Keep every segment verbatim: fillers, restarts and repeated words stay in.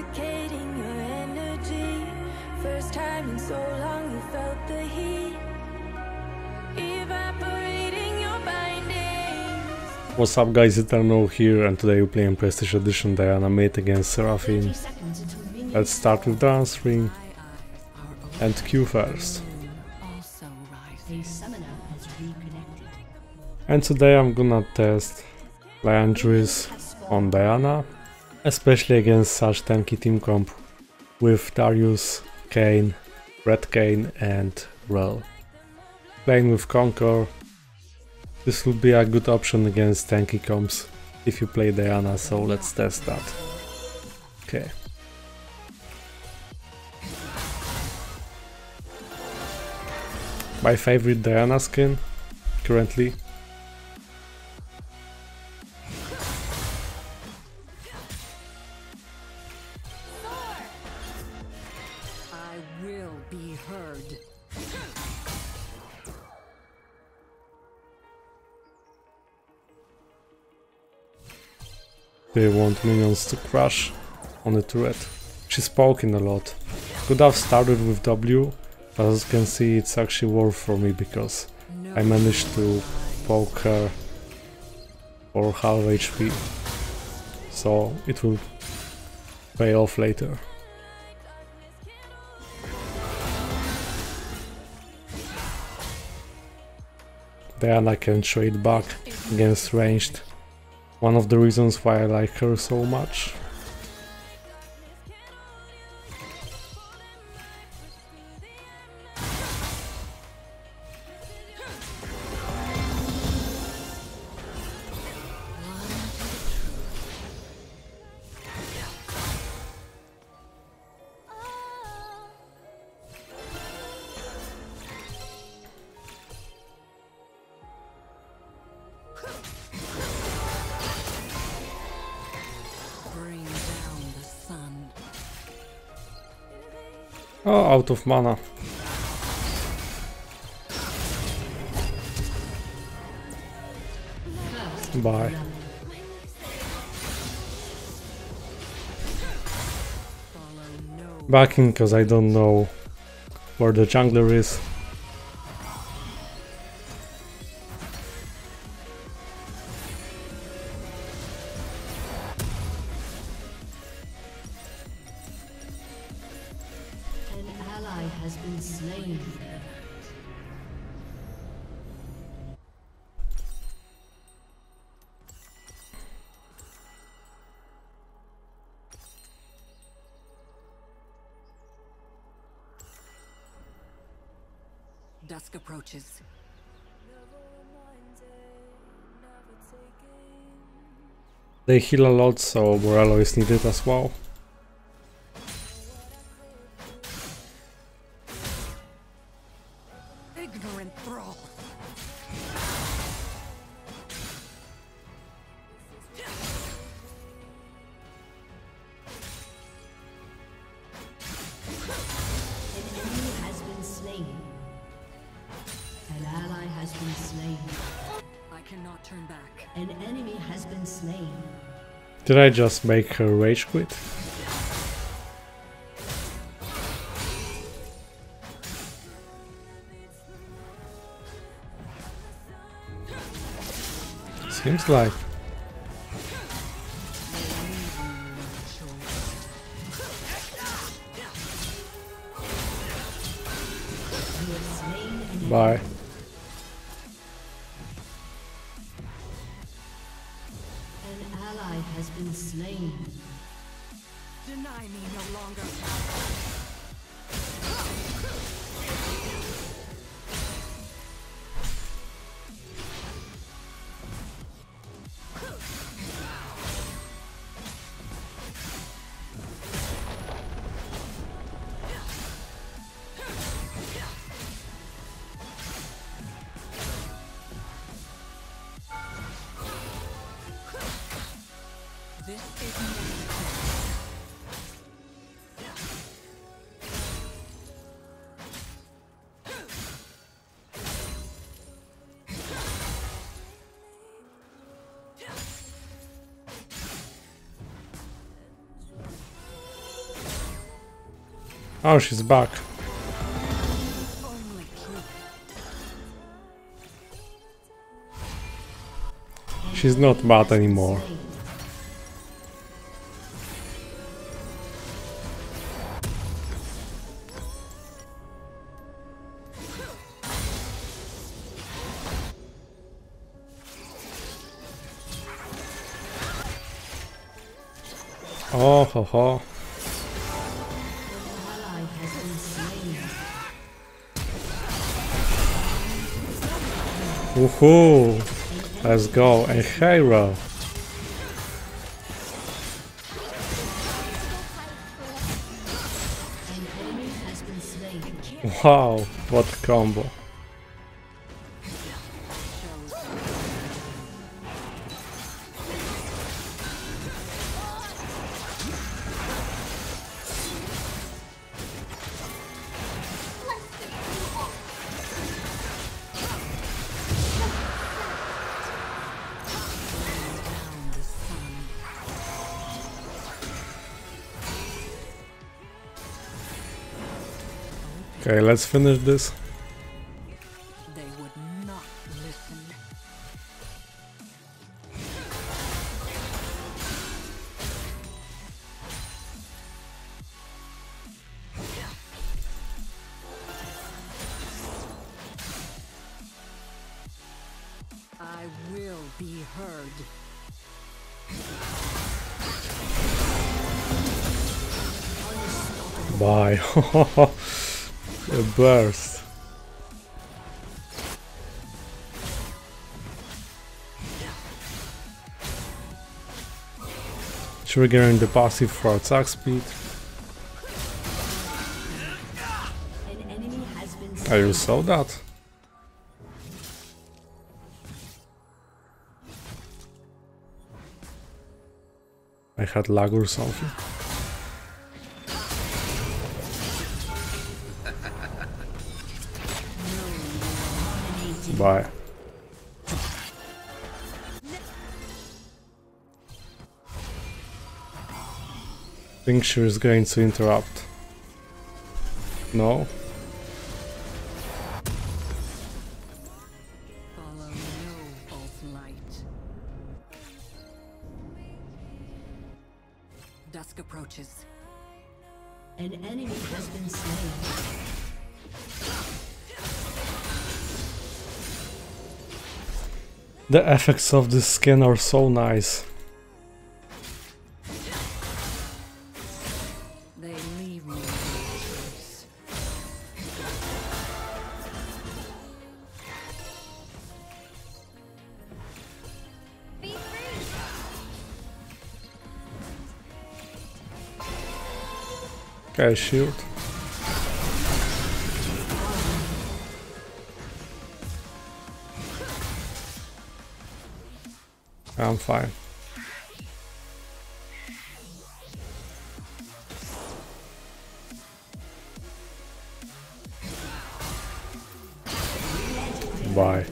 intoxicating your energy. First time in so long you felt the heat evaporating your bindings. What's up guys, Eternal here, and today we're playing Prestige Edition Diana mate against Seraphine. Let's start with Dance Ring and Q first. And today I'm gonna test Liandry's on Diana, especially against such tanky team comp with Darius, Kayn, Red Kayn and Rell. Playing with Conquer, this will be a good option against tanky comps if you play Diana, so let's test that. Okay. My favorite Diana skin currently. I will be heard. They want minions to crash on the turret. She's poking a lot. Could have started with W, but as you can see it's actually worth for me because I managed to poke her for half H P. So it will pay off later. Diana can trade back against ranged. One of the reasons why I like her so much. Oh, out of mana. Bye. Backing because I don't know where the jungler is. Has been slain. Dusk approaches. They heal a lot, so Morello is needed as well. Turn back. An enemy has been slain. Did I just make her rage quit? Seems like. Bye. Has been slain. Deny me no longer. This is Oh, she's back. Only truth. She's not bad anymore. Oh ho ho. Ally has been slain. Woohoo! Let's go, a hero! An enemy has been slain. Wow, what a combo. Okay, let's finish this. They would not listen. I will be heard. Bye. A burst. Triggering the passive for attack speed. An enemy has been I slain. you saw that? I had lag or something. Bye. Think she is going to interrupt. No? Follow no false light. Dusk approaches. An enemy has been slain. The effects of this skin are so nice. They leave me no choice. Okay, shield. I'm fine. Bye.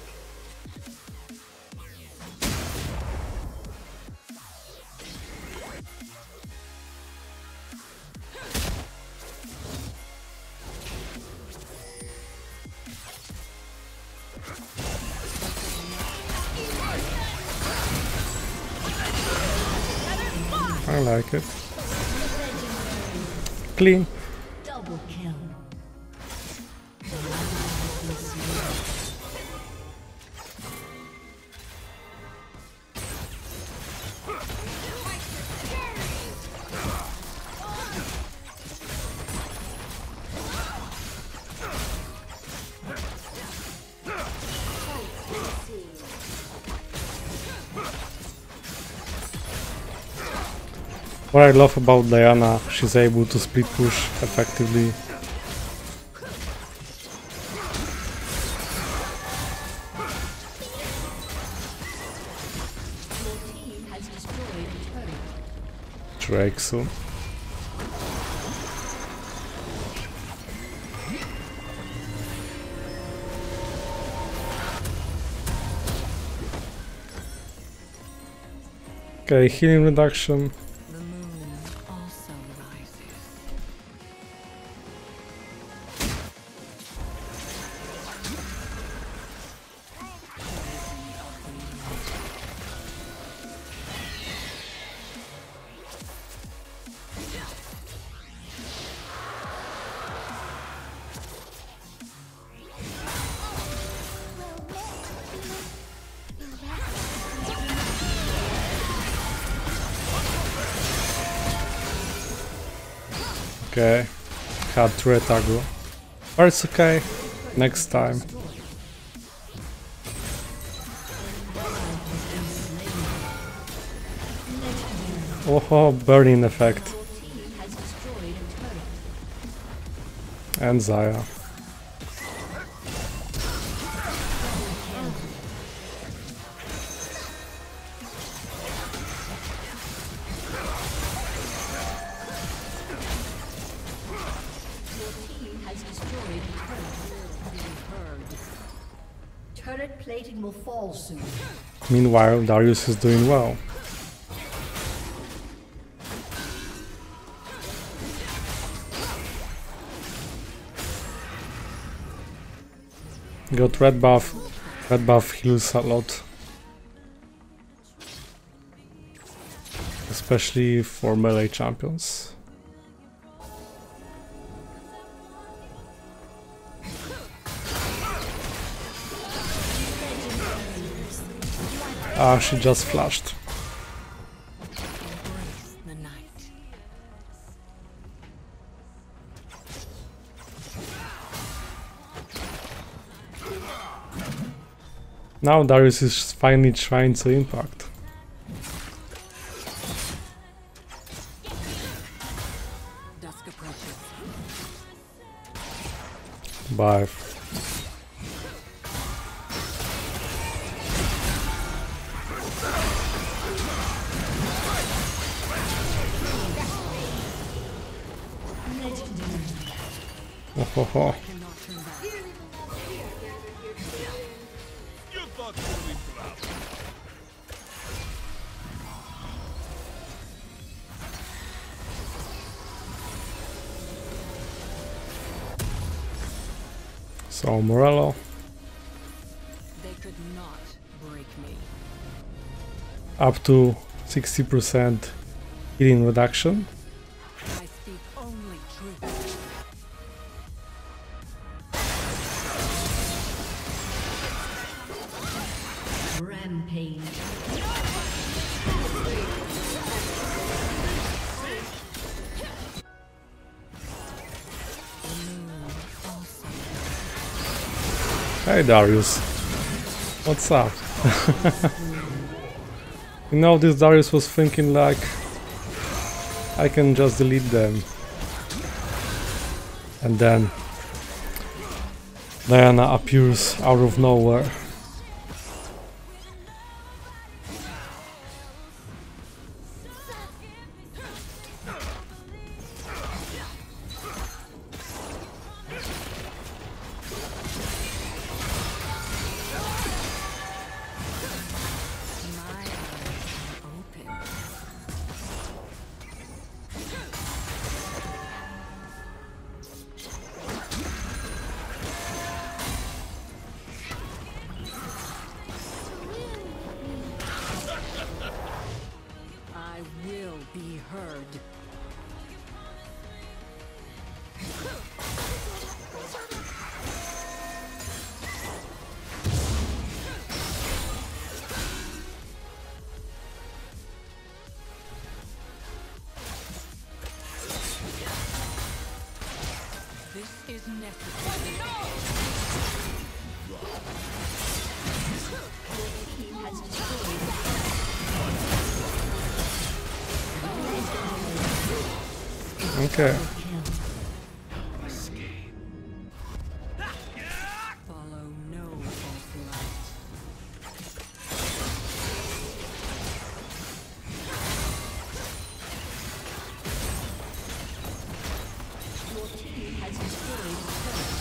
I like it. Clean. Double kill. What I love about Diana, she's able to split push effectively. Your team has destroyed a turret. Drake soon. Okay, healing reduction. The moon also rises. Okay, had turret aggro. But it's okay, next time. Oh, burning effect. Has destroyed a turret. And Zaya. Turret plating will fall soon. Meanwhile, Darius is doing well. Got red buff. Red buff heals a lot. Especially for melee champions. Ah, she just flashed. The night. Now Darius is finally trying to impact. Dusk approaches. Bye. Oh, ho, ho. Cannot turn back. So Morello They could not break me. up to sixty percent healing reduction. I speak only truth. Rampage. Hey Darius, what's up? You know, this Darius was thinking like, I can just delete them. And then Diana appears out of nowhere. My eyes are open. I will be heard. This is necessary. Team has destroyed. Okay. Follow no false light. Your team has destroyed a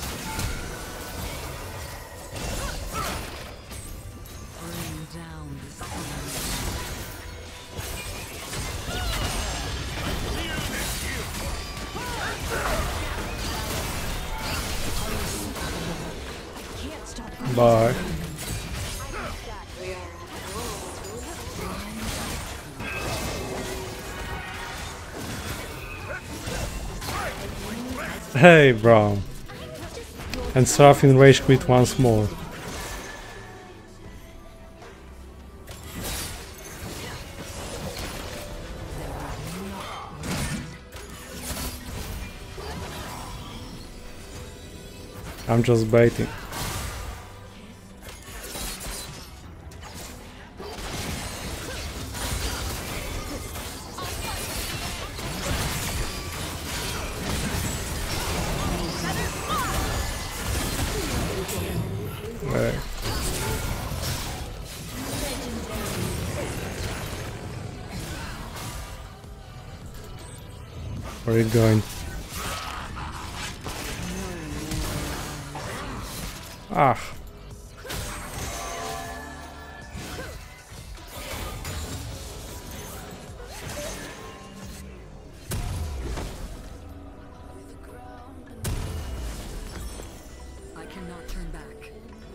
turret. Bring down the sun. Bye. Hey, bro. And Seraphine rage quit once more. I'm just baiting. Right. Where are you going? Ah. I cannot turn back.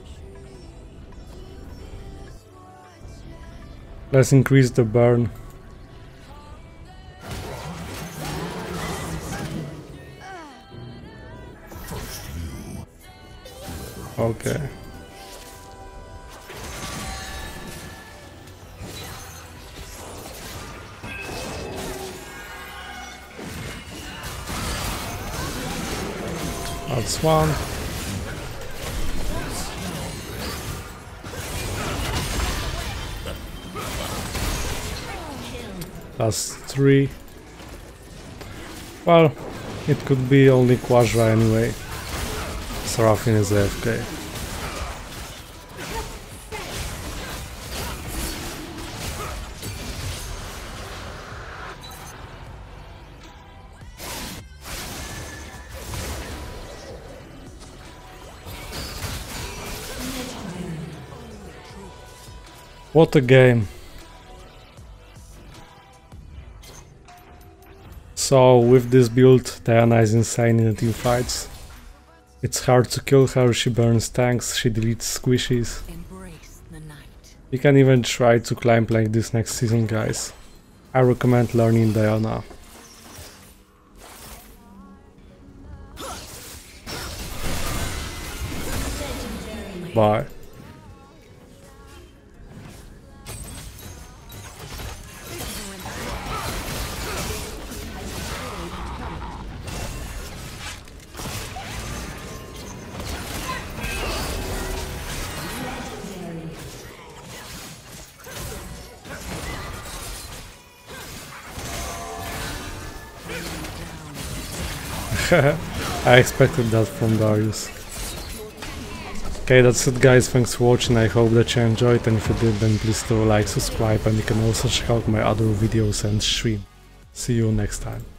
Let's increase the burn. Okay. That's one. That's three. Well, it could be only Quadra anyway. Seraphine is A F K. What a game. So with this build, Diana is insane in the team fights. It's hard to kill her, she burns tanks, she deletes squishies. Embrace the night. You can even try to climb like this next season, guys. I recommend learning Diana. Bye. I expected that from Darius. Okay, that's it guys, thanks for watching, I hope that you enjoyed, and if you did then please do like, subscribe, and you can also check out my other videos and stream. See you next time.